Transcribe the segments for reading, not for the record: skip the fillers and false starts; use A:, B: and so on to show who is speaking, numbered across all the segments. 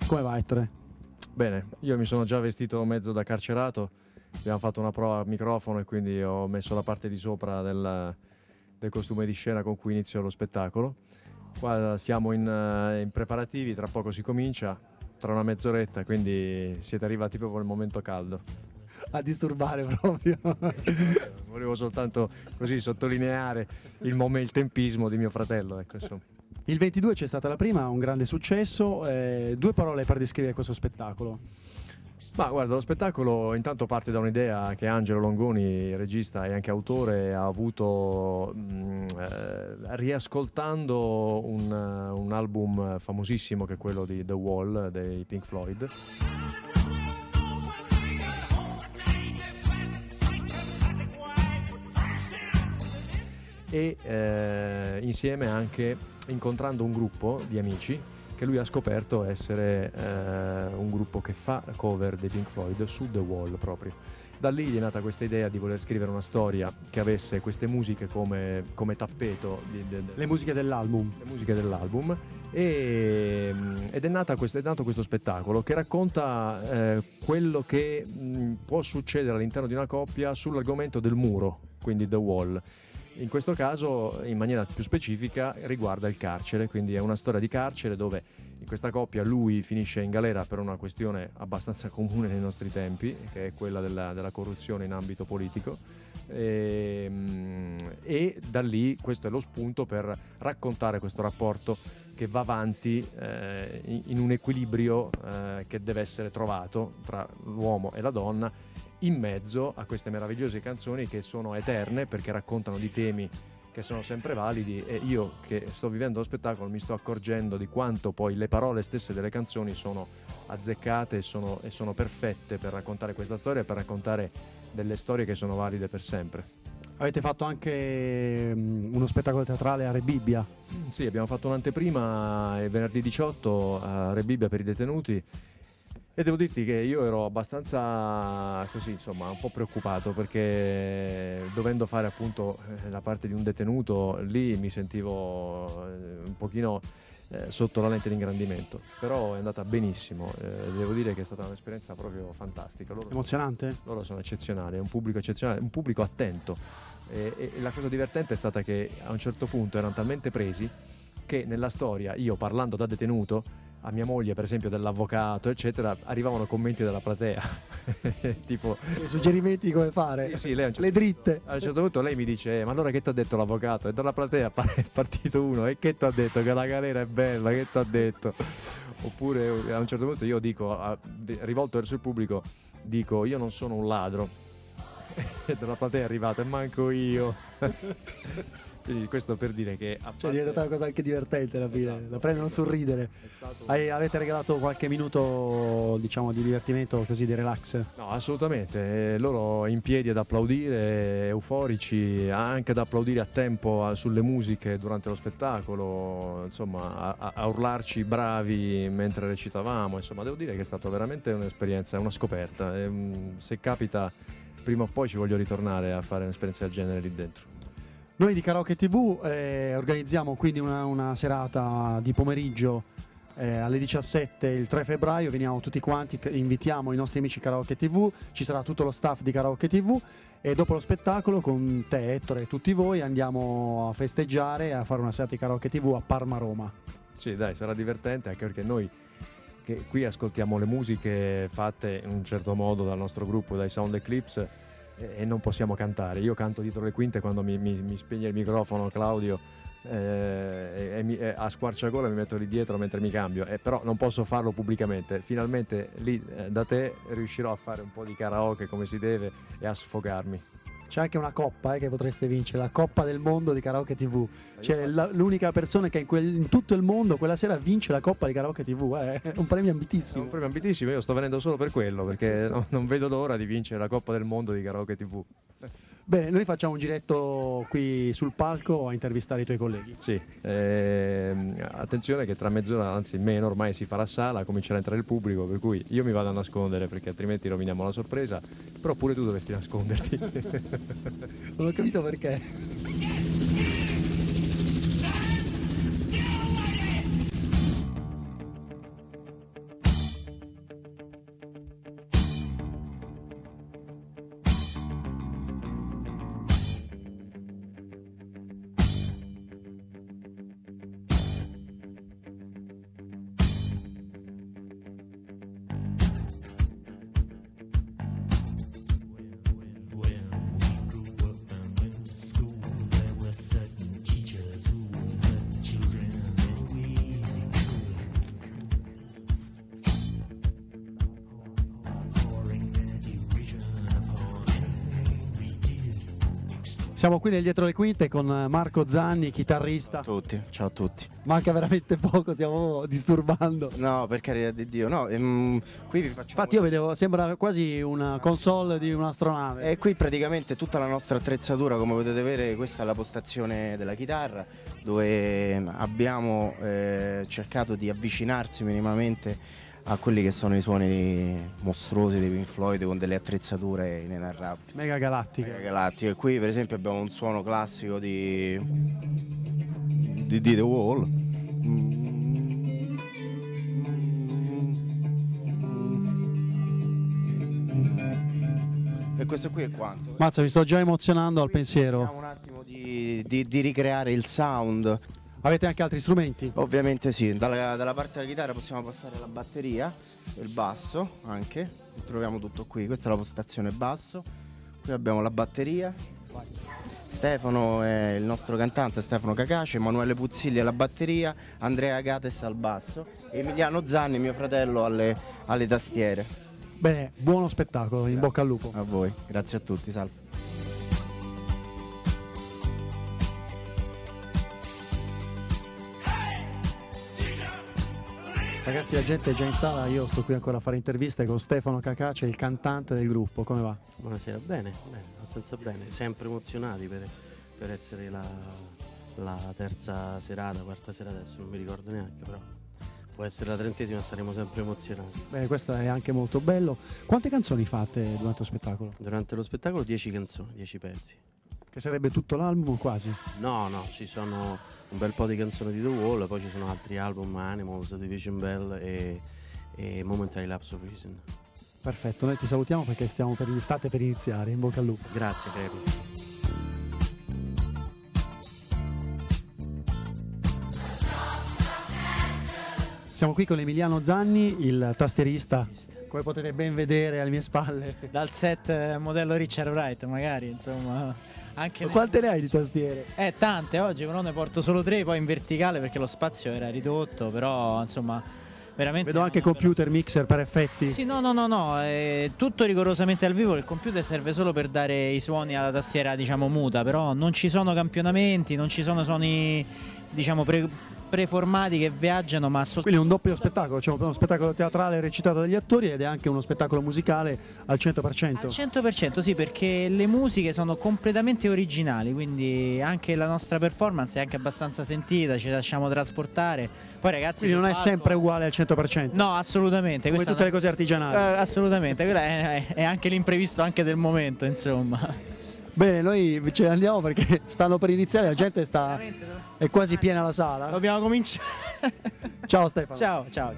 A: Come va, Ettore?
B: Bene, io mi sono già vestito mezzo da carcerato, abbiamo fatto una prova a microfono e quindi ho messo la parte di sopra del costume di scena con cui inizio lo spettacolo. Qua siamo in preparativi, tra poco si comincia, tra una mezz'oretta, quindi siete arrivati proprio nel momento caldo.
A: A disturbare proprio.
B: Volevo soltanto così sottolineare il tempismo di mio fratello, ecco, insomma.
A: Il 22 c'è stata la prima, un grande successo. 2 parole per descrivere questo spettacolo.
B: Ma guarda, lo spettacolo intanto parte da un'idea che Angelo Longoni, regista e anche autore, ha avuto riascoltando un album famosissimo che è quello di The Wall dei Pink Floyd. E insieme anche incontrando un gruppo di amici che lui ha scoperto essere un gruppo che fa cover dei Pink Floyd su The Wall proprio. Da lì è nata questa idea di voler scrivere una storia che avesse queste musiche come tappeto.
A: Le musiche dell'album.
B: Le musiche dell'album. Ed è nato questo spettacolo che racconta quello che può succedere all'interno di una coppia sull'argomento del muro, quindi The Wall. In questo caso, in maniera più specifica, riguarda il carcere, quindi è una storia di carcere dove in questa coppia lui finisce in galera per una questione abbastanza comune nei nostri tempi, che è quella della corruzione in ambito politico, e da lì questo è lo spunto per raccontare questo rapporto che va avanti in un equilibrio che deve essere trovato tra l'uomo e la donna, in mezzo a queste meravigliose canzoni che sono eterne perché raccontano di temi che sono sempre validi, e io che sto vivendo lo spettacolo mi sto accorgendo di quanto poi le parole stesse delle canzoni sono azzeccate e sono perfette per raccontare questa storia e per raccontare delle storie che sono valide per sempre.
A: Avete fatto anche uno spettacolo teatrale a Rebibbia.
B: Sì, abbiamo fatto un'anteprima il venerdì 18 a Rebibbia per i detenuti. E devo dirti che io ero abbastanza così, insomma, un po' preoccupato perché dovendo fare appunto la parte di un detenuto, lì mi sentivo un pochino sotto la lente di ingrandimento, però è andata benissimo, devo dire che è stata un'esperienza proprio fantastica.
A: Emozionante?
B: Loro sono eccezionali, è un pubblico eccezionale, un pubblico attento, e la cosa divertente è stata che a un certo punto erano talmente presi che nella storia, io parlando da detenuto, a mia moglie per esempio dell'avvocato eccetera, arrivavano commenti dalla platea tipo
A: suggerimenti di come fare.
B: sì, lei
A: le dritte.
B: A un certo punto lei mi dice ma allora che ti ha detto l'avvocato? E dalla platea è partito uno: e che ti ha detto? Che la galera è bella, che ti ha detto? Oppure a un certo punto io dico, rivolto verso il pubblico, dico: io non sono un ladro. E dalla platea è arrivato: e manco io. Quindi questo per dire che
A: cioè è diventata una cosa anche divertente alla fine, esatto, la prendono sul ridere. Avete regalato qualche minuto, diciamo, di divertimento, così di relax?
B: No, assolutamente, loro in piedi ad applaudire, euforici, anche ad applaudire a tempo sulle musiche durante lo spettacolo, insomma a urlarci bravi mentre recitavamo, insomma devo dire che è stata veramente un'esperienza, una scoperta, se capita prima o poi ci voglio ritornare a fare un'esperienza del genere lì dentro.
A: Noi di Karaoke TV organizziamo quindi una serata di pomeriggio alle 17 il 3 febbraio, veniamo tutti quanti, invitiamo i nostri amici Karaoke TV, ci sarà tutto lo staff di Karaoke TV e dopo lo spettacolo con te, Ettore, e tutti voi andiamo a festeggiare e a fare una serata di Karaoke TV a Parma, Roma.
B: Sì, dai, sarà divertente anche perché noi che qui ascoltiamo le musiche fatte in un certo modo dal nostro gruppo, dai Sound Eclipse, e non possiamo cantare. Io canto dietro le quinte quando mi spegne il microfono Claudio, a squarciagola mi metto lì dietro mentre mi cambio, però non posso farlo pubblicamente. Finalmente lì da te riuscirò a fare un po' di karaoke come si deve e a sfogarmi.
A: C'è anche una coppa che potreste vincere, la Coppa del Mondo di Karaoke TV. Cioè l'unica persona che in tutto il mondo quella sera vince la Coppa di Karaoke TV. È un premio ambitissimo.
B: È un premio ambitissimo, io sto venendo solo per quello, perché non vedo l'ora di vincere la Coppa del Mondo di Karaoke TV.
A: Bene, noi facciamo un giretto qui sul palco a intervistare i tuoi colleghi.
B: Sì, attenzione che tra mezz'ora, anzi meno, ormai si fa la sala, comincerà a entrare il pubblico, per cui io mi vado a nascondere perché altrimenti roviniamo la sorpresa, però pure tu dovresti nasconderti.
A: Non ho capito perché. Siamo qui nel dietro le quinte con Marco Zanni, chitarrista.
C: Ciao a tutti.
A: Manca veramente poco, stiamo disturbando.
C: No, per carità di Dio, no. Qui vi facciamo...
A: Infatti io vedevo, sembra quasi una console di un'astronave.
C: E qui praticamente tutta la nostra attrezzatura, come potete vedere, questa è la postazione della chitarra, dove abbiamo cercato di avvicinarsi minimamente a quelli che sono i suoni mostruosi dei Pink Floyd, con delle attrezzature inenarrabili.
A: Mega galattiche.
C: Qui per esempio abbiamo un suono classico di The Wall. E questo qui è quanto?
A: Mazza, mi sto già emozionando al pensiero.
C: Vediamo un attimo di ricreare il sound.
A: Avete anche altri strumenti?
C: Ovviamente sì, dalla parte della chitarra possiamo passare alla batteria, il basso anche, troviamo tutto qui, questa è la postazione basso, qui abbiamo la batteria, Stefano è il nostro cantante, Stefano Cacace, Emanuele Puzzilli alla batteria, Andrea Gates al basso, Emiliano Zanni, mio fratello, alle tastiere.
A: Bene, buono spettacolo, in bocca al lupo.
C: A voi, grazie a tutti, salve.
A: Ragazzi, la gente è già in sala, io sto qui ancora a fare interviste con Stefano Cacace, il cantante del gruppo. Come va?
D: Buonasera, bene, abbastanza bene, sempre emozionati per essere la terza serata, quarta serata, adesso non mi ricordo neanche, però può essere la 30ª, saremo sempre emozionati.
A: Bene, questo è anche molto bello. Quante canzoni fate durante lo spettacolo?
D: Durante lo spettacolo 10 canzoni, 10 pezzi.
A: Che sarebbe tutto l'album quasi?
D: No, ci sono un bel po' di canzoni di The Wall, poi ci sono altri album, Animals, Division Bell e Momentary Lapse of Reason.
A: Perfetto, noi ti salutiamo perché state per iniziare, in bocca al lupo.
D: Grazie, Kerry.
A: Siamo qui con Emiliano Zanni, il tastierista, come potete ben vedere alle mie spalle.
E: Dal set modello Richard Wright, magari, insomma. Anche
A: Quante ne hai di tastiere?
E: Tante, oggi però ne porto solo 3, poi in verticale perché lo spazio era ridotto, però insomma veramente...
A: Vedo anche computer, mixer per effetti.
E: Sì, no, è tutto rigorosamente al vivo, il computer serve solo per dare i suoni alla tastiera, diciamo, muta, però non ci sono campionamenti, non ci sono suoni, diciamo, preformati che viaggiano, ma
A: quindi è un doppio spettacolo, cioè uno spettacolo teatrale recitato dagli attori ed è anche uno spettacolo musicale al 100%.
E: Al 100% sì, perché le musiche sono completamente originali, quindi anche la nostra performance è anche abbastanza sentita, ci lasciamo trasportare. Poi ragazzi,
A: quindi non è sempre uguale al 100%.
E: No, assolutamente.
A: Come tutte le cose artigianali.
E: Assolutamente, quello è anche l'imprevisto anche del momento, insomma.
A: Bene, noi ce ne andiamo perché stanno per iniziare, la gente è quasi piena la sala.
E: Dobbiamo cominciare.
A: Ciao Stefano.
E: Ciao.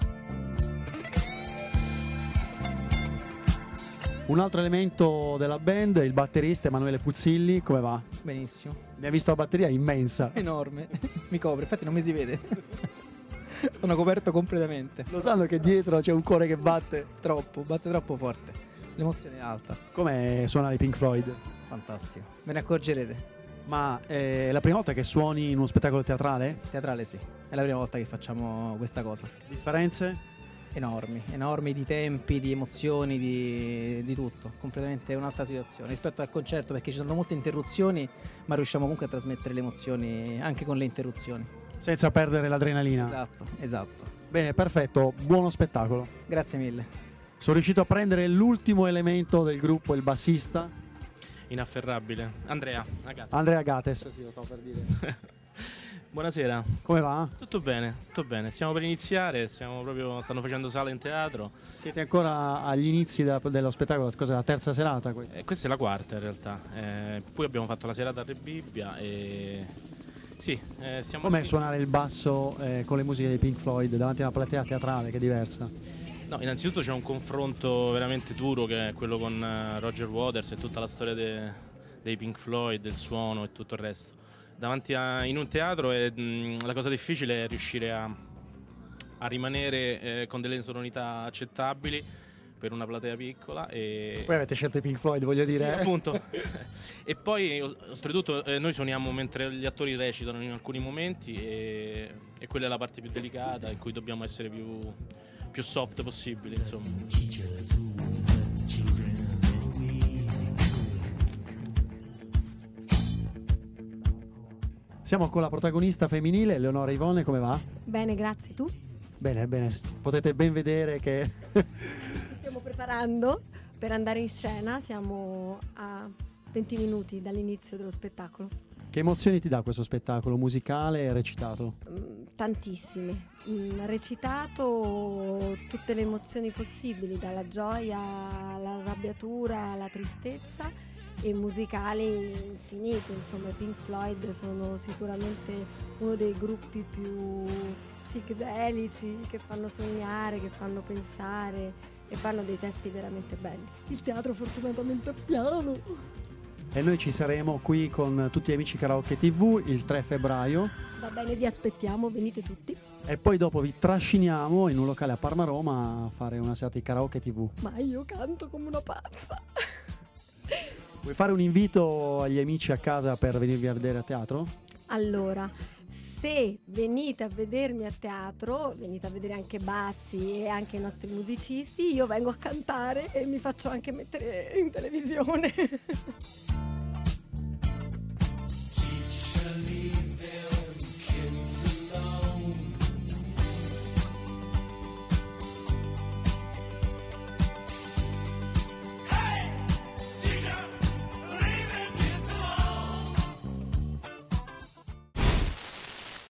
A: Un altro elemento della band, il batterista Emanuele Puzzilli, come va?
F: Benissimo.
A: Mi ha visto la batteria immensa.
F: Enorme, mi copre, infatti non mi si vede. Sono coperto completamente.
A: Lo sanno che dietro c'è un cuore che batte?
F: Batte troppo forte. L'emozione è alta.
A: Com'è suonare i Pink Floyd?
F: Fantastico, ve ne accorgerete.
A: Ma è la prima volta che suoni in uno spettacolo teatrale?
F: Teatrale sì, è la prima volta che facciamo questa cosa.
A: Differenze?
F: Enormi di tempi, di emozioni, di tutto. Completamente un'altra situazione rispetto al concerto, perché ci sono molte interruzioni, ma riusciamo comunque a trasmettere le emozioni anche con le interruzioni.
A: Senza perdere l'adrenalina.
F: Esatto.
A: Bene, perfetto, buono spettacolo.
F: Grazie mille.
A: Sono riuscito a prendere l'ultimo elemento del gruppo, il bassista.
G: Inafferrabile. Andrea
A: Gates.
G: Sì, lo stavo per dire. Buonasera.
A: Come va?
G: Tutto bene. Stiamo per iniziare, stanno facendo sala in teatro.
A: Siete ancora agli inizi dello spettacolo, cos'è la terza serata questa?
G: Questa è la quarta in realtà. Poi abbiamo fatto la serata a Re Bibbia e... Sì, siamo...
A: Com'è suonare il basso con le musiche dei Pink Floyd davanti a una platea teatrale che è diversa?
G: No, innanzitutto c'è un confronto veramente duro che è quello con Roger Waters e tutta la storia dei Pink Floyd, del suono e tutto il resto. In un teatro la cosa difficile è riuscire a rimanere con delle sonorità accettabili per una platea piccola.
A: Poi avete scelto i Pink Floyd, voglio dire.
G: Sì, appunto. E poi oltretutto noi suoniamo mentre gli attori recitano in alcuni momenti e quella è la parte più delicata in cui dobbiamo essere più soft possibile, insomma.
A: Siamo con la protagonista femminile, Eleonora Ivone, come va?
H: Bene, grazie. Tu?
A: Bene, bene, potete ben vedere che
H: Stiamo preparando per andare in scena, siamo a 20 minuti dall'inizio dello spettacolo.
A: Che emozioni ti dà questo spettacolo musicale e recitato?
H: Tantissime. Recitato tutte le emozioni possibili, dalla gioia all'arrabbiatura alla tristezza, e musicali infinite. Insomma, i Pink Floyd sono sicuramente uno dei gruppi più psichedelici, che fanno sognare, che fanno pensare e fanno dei testi veramente belli. Il teatro fortunatamente è piano.
A: E noi ci saremo qui con tutti gli amici Karaoke TV il 3 febbraio
H: Va bene, vi aspettiamo, venite tutti.
A: e poi dopo vi trasciniamo in un locale a Parma Roma a fare una serata di Karaoke TV.
H: Ma io canto come una pazza.
A: Vuoi fare un invito agli amici a casa per venirvi a vedere a teatro?
H: Allora, se venite a vedermi a teatro, venite a vedere anche Bassi e anche i nostri musicisti, io vengo a cantare e mi faccio anche mettere in televisione.